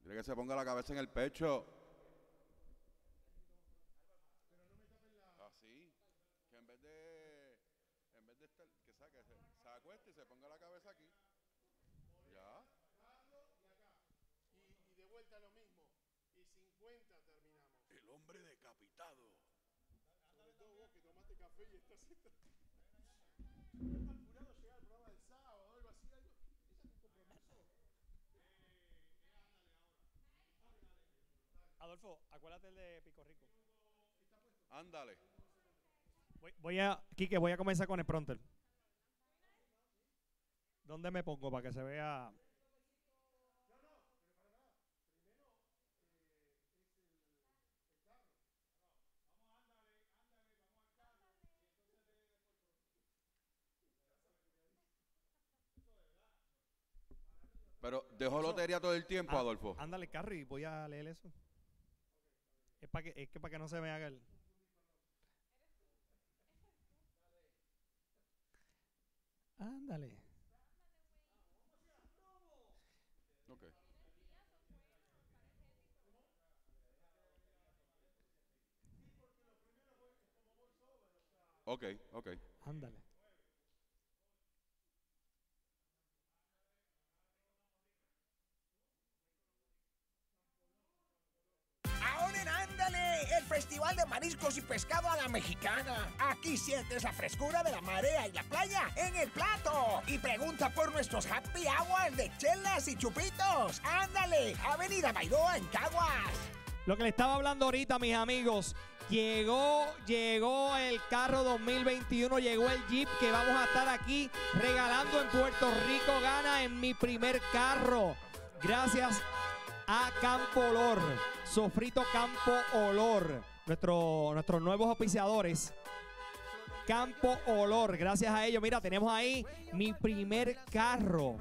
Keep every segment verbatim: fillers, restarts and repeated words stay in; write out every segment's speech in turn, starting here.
Dile que se ponga la cabeza en el pecho. Así. Que en vez de... En vez de estar... Que saque, se, se acueste y se ponga la cabeza aquí. Ya. Y, y de vuelta lo mismo. Y cincuenta terminamos. El hombre decapitado. Sobre todo vos que tomaste café y estás... estás apurado a llegar al programa del sábado o algo así. Algo. ¿Es algún compromiso? Adolfo, acuérdate el de Pico Rico. Ándale. Voy, voy a, Quique, voy a comenzar con el pronter. ¿Dónde me pongo para que se vea? Pero dejó Eso, lotería todo el tiempo, ah, Adolfo. Ándale, Carry, voy a leer eso. Es, para que, es que para que no se me haga el... Ándale. Ok. Ok, ok. Ándale. Ahora en Ándale, el festival de mariscos y pescado a la mexicana. Aquí sientes la frescura de la marea y la playa en el plato. Y pregunta por nuestros happy hours de chelas y chupitos. Ándale, Avenida Bairoa en Caguas. Lo que le estaba hablando ahorita, mis amigos, llegó, llegó el carro dos mil veintiuno, llegó el Jeep que vamos a estar aquí regalando en Puerto Rico. Gana en mi primer carro. Gracias a Campo Olor, Sofrito Campo Olor, nuestro, nuestros nuevos auspiciadores. Campo Olor, gracias a ellos. Mira, tenemos ahí mi primer carro.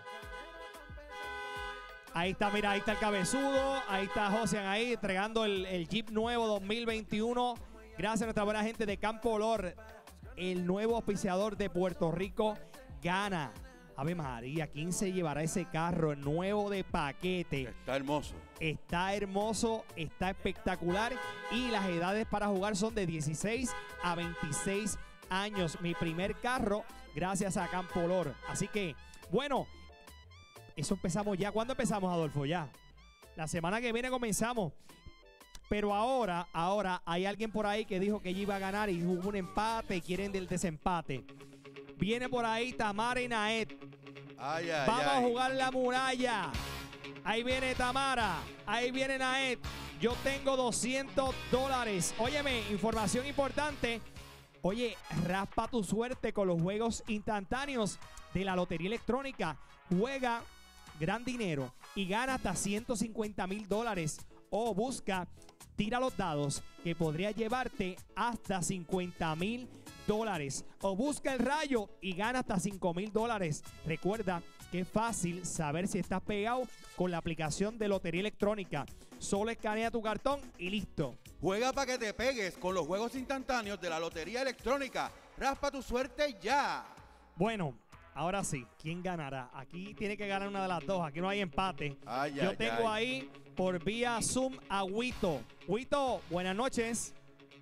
Ahí está, mira, ahí está el cabezudo, ahí está Josian ahí entregando el, el Jeep nuevo dos mil veintiuno. Gracias a nuestra buena gente de Campo Olor, el nuevo auspiciador de Puerto Rico. Gana. Ave María, ¿quién se llevará ese carro nuevo de paquete? Está hermoso. Está hermoso, está espectacular y las edades para jugar son de dieciséis a veintiséis años. Mi primer carro gracias a Campo Olor. Así que, bueno, eso empezamos ya. ¿Cuándo empezamos, Adolfo? Ya. La semana que viene comenzamos. Pero ahora, ahora hay alguien por ahí que dijo que ella iba a ganar y hubo un empate y quieren del desempate. Viene por ahí Tamara y Naet. Ay, ay, Vamos ay. a jugar la muralla. Ahí viene Tamara. Ahí viene Naet. Yo tengo doscientos dólares. Óyeme, información importante. Oye, raspa tu suerte con los juegos instantáneos de la Lotería Electrónica. Juega gran dinero y gana hasta ciento cincuenta mil dólares. O busca, tira los dados que podría llevarte hasta cincuenta mil dólares. O busca el rayo y gana hasta cinco mil dólares. Recuerda que es fácil saber si estás pegado con la aplicación de Lotería Electrónica. Solo escanea tu cartón y listo. Juega para que te pegues con los juegos instantáneos de la Lotería Electrónica. Raspa tu suerte ya. Bueno, ahora sí, ¿quién ganará? Aquí tiene que ganar una de las dos. Aquí no hay empate. Ay, Yo ay, tengo ay. ahí por vía Zoom a Huito. Huito, buenas noches.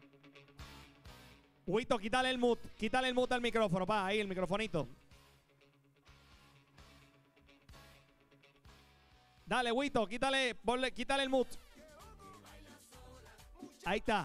Huito, quítale el mute. Quítale el mute al micrófono, pa. Ahí, el microfonito. Dale, Huito, quítale, ponle, quítale el mute. Ahí está.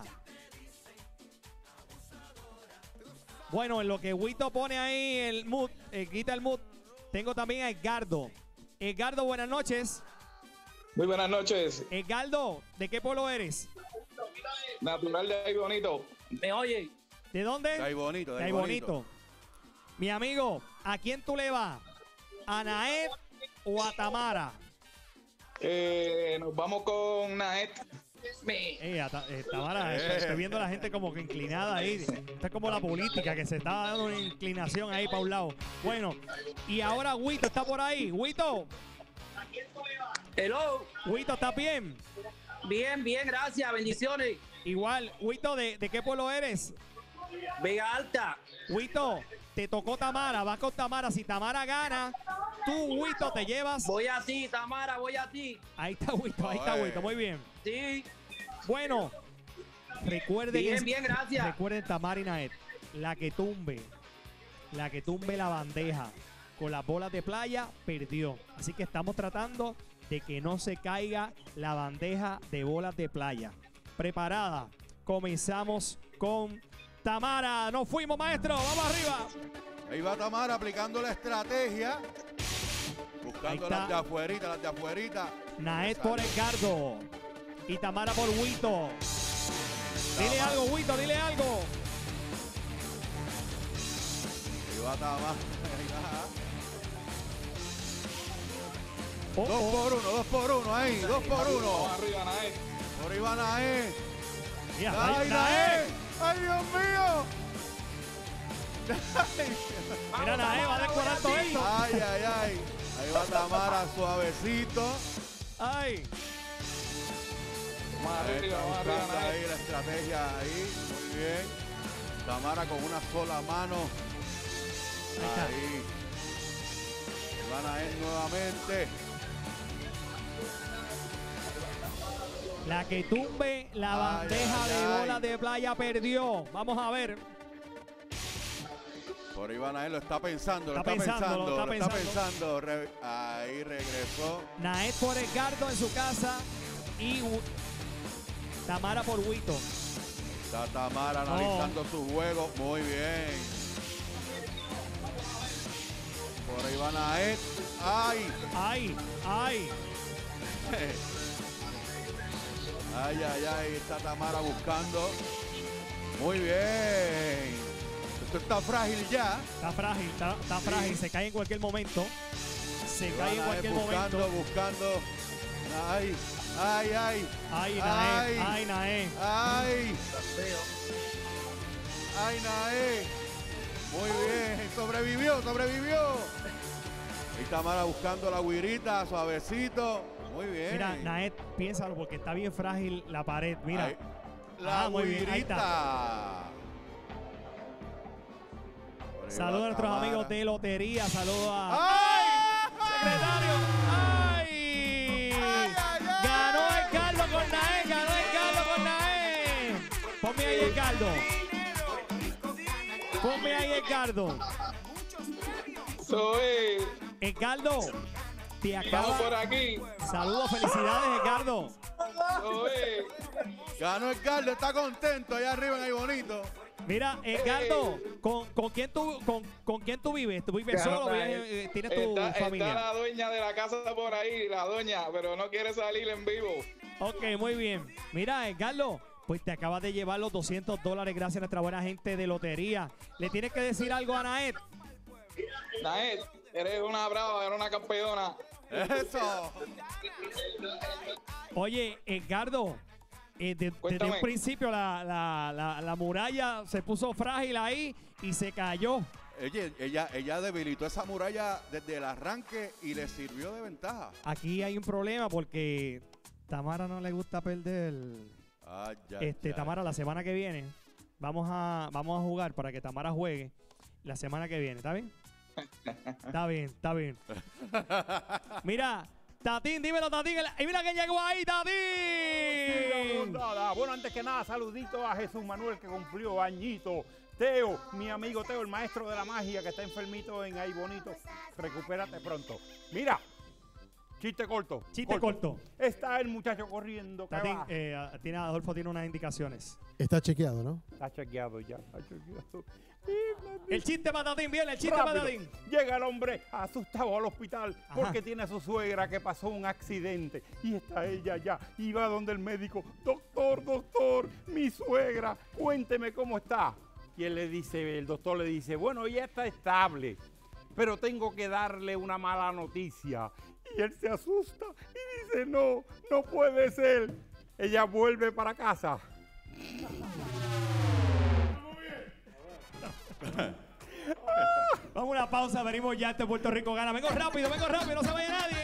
Bueno, en lo que Huito pone ahí el mute, eh, quita el mute, tengo también a Edgardo. Edgardo, buenas noches. Muy buenas noches. Edgardo, ¿de qué pueblo eres? Natural de ahí bonito. ¿Me oye? ¿De dónde? De ahí bonito, de De ahí ahí bonito. bonito. Mi amigo, ¿a quién tú le vas? ¿A Naet o a Tamara? Eh, nos vamos con Naet. Eh, a Ta- eh, Tamara, estoy, estoy viendo a la gente como que inclinada ahí. Esto es como la política, que se está dando una inclinación ahí para un lado. Bueno, y ahora Huito está por ahí. Huito, Hello, Huito, ¿estás bien? bien, bien, gracias, bendiciones. Igual, Huito, ¿de, ¿de qué pueblo eres? Vega Alta, Huito, te tocó Tamara, vas con Tamara. Si Tamara gana, tú, Huito, te llevas. Voy a ti, Tamara, voy a ti. Ahí está Huito, ahí está Oye. Huito, muy bien. Sí. Bueno, recuerden, Bien, es- bien, gracias. recuerden Tamara y Naet, la que tumbe, la que tumbe la bandeja con las bolas de playa, perdió. Así que estamos tratando de que no se caiga la bandeja de bolas de playa. Preparada, comenzamos con Tamara. Nos fuimos, maestro, vamos arriba. Ahí va Tamara aplicando la estrategia. Buscando Ahí está. las de afuerita, las de afuerita. Naet por Edgardo y Tamara por Huito. Dile algo, Huito, dile algo. Ahí va Tamara. Ahí va. Oh, Dos oh. por uno, dos por uno ahí, dos por uno. Vamos arriba, Nael. Por ahí va Naé. Mira, ¡Ay, Naet. Naé! ¡Ay, Dios mío! Mira, Naet va a decorar todo esto. ¡Ay, ay, ay! Ahí va Tamara suavecito. Ay, Vamos Ahí arriba, está vamos arriba, buscando Nael. ahí la estrategia ahí. Muy bien. Tamara con una sola mano. Ahí está. Ahí. Ahí va Naé nuevamente. la que tumbe la Ay, bandeja ay, de ay. bolas de playa perdió. Vamos a ver. Por ahí va Naé, lo está pensando, lo Está está pensando, pensando, lo está lo está pensando. pensando. Re- ahí regresó. Naet por Edgardo en su casa y Hu- Tamara por Huito. Está Tamara analizando su juego. Muy bien. Por ahí va Naé. ¡Ay! Ay, ay. Ay, ay, ay, está Tamara buscando. Muy bien. Esto está frágil ya. Está frágil, está, está Sí. frágil. Se cae en cualquier momento. Se cae en Naé cualquier buscando, momento. buscando. Ay, ay, ay. Ay, Naet, Ay. ay, Naet. Ay. Ay, Naé. Muy bien. Sobrevivió, sobrevivió. Y Tamara buscando la guirita, suavecito. Muy bien. Mira, Naet, piénsalo porque está bien frágil la pared. Mira. Ahí. La Ah, muy bien, ahí guirita. Por ahí Saludos va a nuestros Tamara. amigos de lotería. Saludos a. ¡Ay! ¡Secretario! ¡Ay! ¡Ay, ay, ay! ¡Ganó Edgardo con Naet! ¡Ganó Edgardo con Naet! Ponme ahí, Edgardo. Ponme ahí, Edgardo. Soy. Edgardo, te Vamos por acaba. aquí. Saludos, felicidades, Edgardo. Soy. Ganó Edgardo, está contento allá arriba en ahí bonito. Mira, Edgardo, ¿con, con, quién tú, con, ¿con quién tú vives? ¿Tú vives Claro, solo o está- vives, eh, tienes tu Está, está familia? la dueña de la casa por ahí, la doña, pero no quiere salir en vivo. Ok, muy bien. Mira, Edgardo, pues te acabas de llevar los doscientos dólares gracias a nuestra buena gente de lotería. ¿Le tienes que decir algo a Naet? Nael, eres una brava, eres una campeona. Eso. Oye, Edgardo, eh, de- desde Cuéntame. un principio la, la- la- la muralla se puso frágil ahí y se cayó. Oye, ella, ella debilitó esa muralla desde el arranque y le sirvió de ventaja. Aquí hay un problema porque Tamara no le gusta perder. Ay, ya, Este, ya. Tamara, la semana que viene vamos a, vamos a jugar para que Tamara juegue la semana que viene, ¿está bien? Está bien, está bien. Mira, Tatín, dímelo, Tatín. Y mira que llegó ahí, Tatín. Nada. Bueno, antes que nada, saludito a Jesús Manuel que cumplió añito. Teo, mi amigo Teo, el maestro de la magia que está enfermito en ahí bonito. Recupérate pronto. Mira, chiste corto. Chiste corto. Está el muchacho corriendo. que Tatín, va. eh, a- tiene, Adolfo tiene unas indicaciones. Está chequeado, ¿no? Está chequeado ya. Está chequeado. El chiste para Tatín, viene, el chiste para Rápido. Tatín. Llega el hombre asustado al hospital Ajá. porque tiene a su suegra que pasó un accidente y está ella allá y va donde el médico, doctor, doctor, mi suegra, cuénteme cómo está. Y él le dice, el doctor le dice, bueno, ella está estable, pero tengo que darle una mala noticia. Y él se asusta y dice, no, no puede ser. Ella vuelve para casa. Vamos a una pausa, venimos ya, este Puerto Rico gana. Vengo rápido, vengo rápido, no se vaya nadie.